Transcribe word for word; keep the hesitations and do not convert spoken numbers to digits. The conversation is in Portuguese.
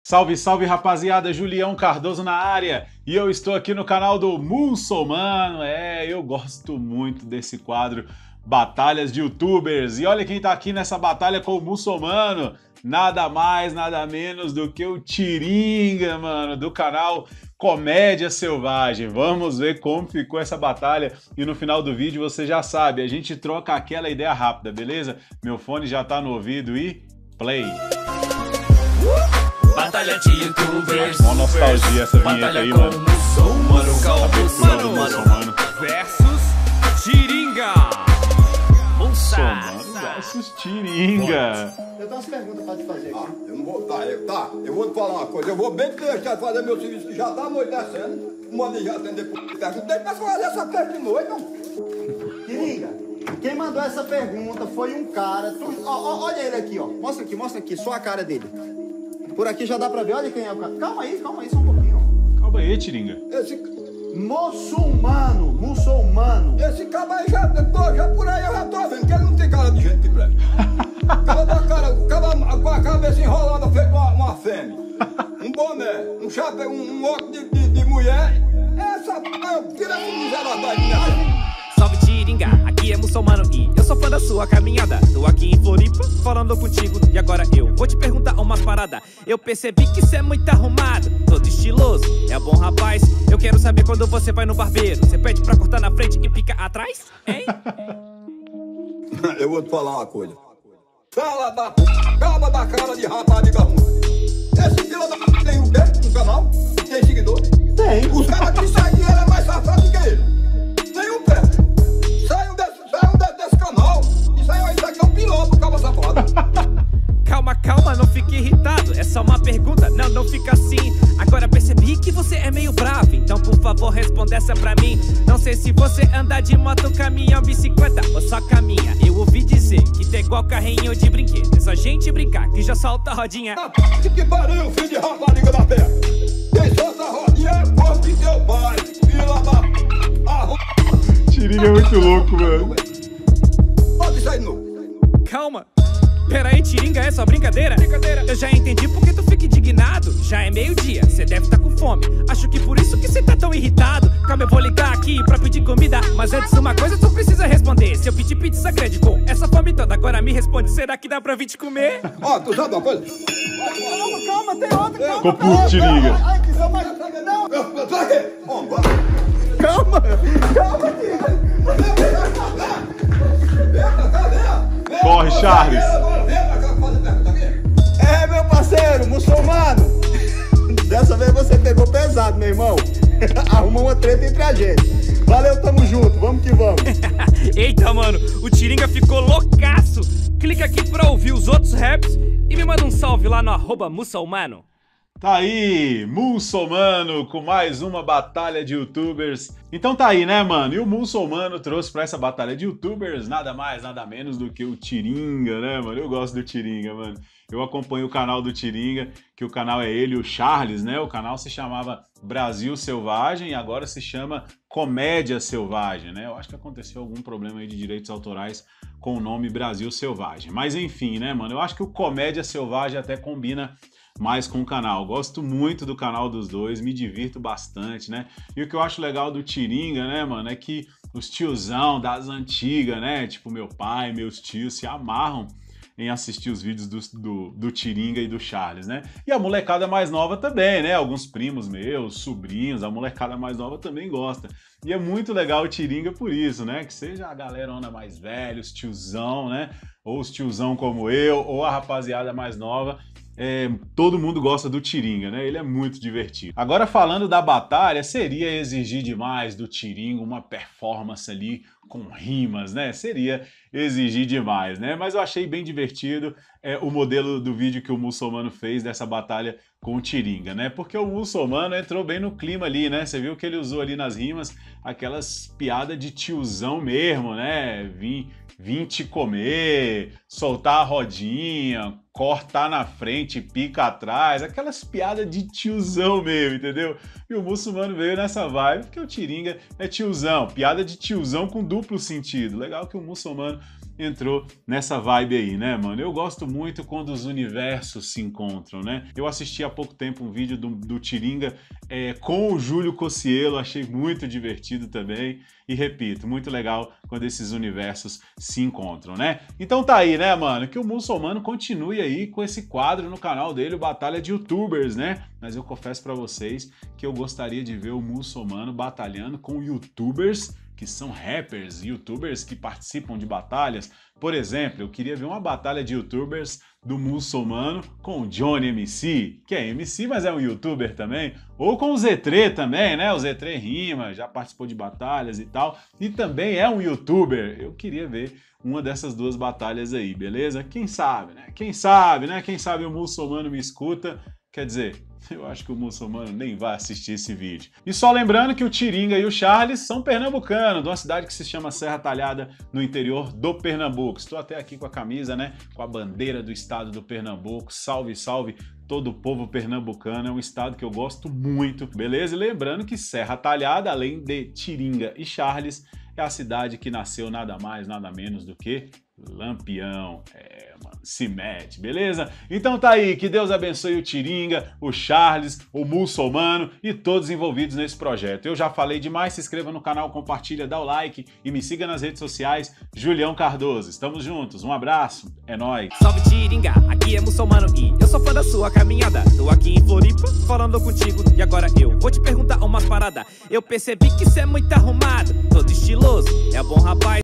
Salve, salve rapaziada, Julião Cardoso na área e eu estou aqui no canal do Muçulmano. É, eu gosto muito desse quadro Batalhas de Youtubers e olha quem tá aqui nessa batalha com o Muçulmano, nada mais, nada menos do que o Tiringa, mano, do canal Comédia Selvagem. Vamos ver como ficou essa batalha e no final do vídeo você já sabe, a gente troca aquela ideia rápida, beleza? Meu fone já tá no ouvido e play! Batalha de Youtubers. Uma nostalgia essa vinheta aí, mano. Muçulmano, Abertura do Muçulmano versus Tiringa. Muçulmano versus Tiringa. Eu tenho umas perguntas pra te fazer aqui. Ah, eu não vou, tá, eu, tá, eu vou te falar uma coisa. Eu vou bem deixar de fazer meu serviço que já tá anoitecendo. Manda já atender por pergunta. Não tem pra fazer essa pergunta de noite, não. Tiringa, quem mandou essa pergunta foi um cara. Tu, ó, ó, olha ele aqui, ó. Mostra aqui, mostra aqui, só a cara dele. Por aqui já dá pra ver, olha quem é o cara. Calma aí, calma aí, só um pouquinho. Calma aí, Tiringa. Esse, Muçulmano, muçulmano. esse cara aí já, tô, já por aí eu já tô vendo que ele não tem cara de gente que presta. O cara da cara, o cara com a cabeça enrolada feito uma, uma fêmea. Um boné, um chapéu, um, um óculos de, de, de mulher. Essa p***, eu tira essa miserável minha frente. Salve Tiringa, aqui é Muçulmano e eu sou fã da sua caminhada. Tô aqui em Floripa, falando contigo e agora eu vou te perguntar uma parada. Eu percebi que cê é muito arrumado, todo estiloso, é bom rapaz. Eu quero saber quando você vai no barbeiro, você pede pra cortar na frente e pica atrás, hein? Eu vou te falar uma coisa. Fala da p... calma da cara de rapariga ruim. Esse fila da p... tem o quê? Um canal? Tem seguidor? Tem. Os caras que seguem ele é mais safado que ele. Tem um pé. Saiam desse, saiam desse, desse canal. Isso aí, isso aqui é um piloto, calma safado. Calma, calma, não fique irritado, é só uma pergunta, não, não fica assim. Agora percebi que você é meio bravo, então por favor responda essa pra mim. Não sei se você anda de moto, caminhão, bicicleta ou só caminha. Eu ouvi dizer que tem igual carrinho de brinquedo, é só gente brincar que já solta a rodinha. Ah, p... que pariu, filho de rapariga da pé. Quem solta a rodinha é povo de teu pai. Fila da p... arro... Tiringa é muito louco, mano. Pode sair de novo. Calma. Pera aí, Tiringa, é só brincadeira? Brincadeira. Eu já entendi porque tu fica indignado. Já é meio-dia, cê deve tá com fome. Acho que por isso que cê tá tão irritado. Calma, eu vou ligar aqui pra pedir comida. Mas antes uma coisa tu precisa responder. Se eu pedir pizza grande com essa fome toda, agora me responde, será que dá pra vir te comer? Ó, tu sabe uma coisa? Calma, calma, tem outra. Calma, Ficou puto, Tiringa. Ai, que só mais... Não, Pra quê? Vamos, bora. calma, calma, Tiringa. Corre, Charles. É, meu parceiro, muçulmano. Dessa vez você pegou pesado, meu irmão. Arruma uma treta entre a gente. Valeu, tamo junto, vamos que vamos. Eita, mano, o Tiringa ficou loucaço. Clica aqui pra ouvir os outros raps e me manda um salve lá no arroba Muçulmano. Tá aí, Muçulmano com mais uma batalha de Youtubers. Então tá aí, né, mano? E o Muçulmano trouxe pra essa batalha de Youtubers nada mais, nada menos do que o Tiringa, né, mano? Eu gosto do Tiringa, mano. Eu acompanho o canal do Tiringa, que o canal é ele, o Charles, né? O canal se chamava Brasil Selvagem e agora se chama Comédia Selvagem, né? Eu acho que aconteceu algum problema aí de direitos autorais com o nome Brasil Selvagem. Mas enfim, né, mano? Eu acho que o Comédia Selvagem até combina mais com o canal. Gosto muito do canal dos dois, me divirto bastante, né? E o que eu acho legal do Tiringa, né, mano, é que os tiozão das antigas, né? Tipo, meu pai, meus tios se amarram em assistir os vídeos do, do, do Tiringa e do Charles, né? E a molecada mais nova também, né? Alguns primos meus, sobrinhos, a molecada mais nova também gosta. E é muito legal o Tiringa por isso, né? Que seja a galera onda mais velha, os tiozão, né? Ou os tiozão como eu, ou a rapaziada mais nova. É, todo mundo gosta do Tiringa, né? Ele é muito divertido. Agora, falando da batalha, seria exigir demais do Tiringa uma performance ali com rimas, né? Seria exigir demais, né? Mas eu achei bem divertido é, o modelo do vídeo que o Muçulmano fez dessa batalha com o Tiringa, né? Porque o Muçulmano entrou bem no clima ali, né? Você viu que ele usou ali nas rimas aquelas piadas de tiozão mesmo, né? Vim, vim te comer, soltar a rodinha, cortar na frente, pica atrás, aquelas piadas de tiozão mesmo, entendeu? E o Muçulmano veio nessa vibe, porque o Tiringa é tiozão, piada de tiozão com duplo sentido. Legal que o Muçulmano entrou nessa vibe aí, né, mano? Eu gosto muito quando os universos se encontram, né? Eu assisti há pouco tempo um vídeo do, do Tiringa é, com o Júlio Cocielo, achei muito divertido também. E repito, muito legal quando esses universos se encontram, né? Então tá aí, né, mano? Que o Muçulmano continue aí com esse quadro no canal dele, o Batalha de YouTubers, né? Mas eu confesso pra vocês que eu gostaria de ver o Muçulmano batalhando com YouTubers que são rappers, YouTubers que participam de batalhas. Por exemplo, eu queria ver uma batalha de YouTubers do Muçulmano com o Johnny M C, que é M C, mas é um YouTuber também, ou com o Z três também, né? O Z três rima, já participou de batalhas e tal, e também é um YouTuber. Eu queria ver uma dessas duas batalhas aí, beleza? Quem sabe, né? Quem sabe, né? Quem sabe o Muçulmano me escuta. Quer dizer, eu acho que o Muçulmano nem vai assistir esse vídeo. E só lembrando que o Tiringa e o Charles são pernambucanos, de uma cidade que se chama Serra Talhada, no interior do Pernambuco. Estou até aqui com a camisa, né? Com a bandeira do estado do Pernambuco. Salve, salve todo o povo pernambucano. É um estado que eu gosto muito, beleza? E lembrando que Serra Talhada, além de Tiringa e Charles, é a cidade que nasceu nada mais, nada menos do que Lampião. É, mano, se mete, beleza? Então tá aí, que Deus abençoe o Tiringa, o Charles, o Muçulmano e todos envolvidos nesse projeto. Eu já falei demais, se inscreva no canal, compartilha, dá o like e me siga nas redes sociais, Julião Cardoso. Estamos juntos, um abraço, é nóis! Salve Tiringa, aqui é Muçulmano e eu sou fã da sua caminhada. Tô aqui em Floripa, falando contigo e agora eu vou te perguntar umas paradas. Eu percebi que cê é muito arrumado, todo estiloso, é bom rapaz.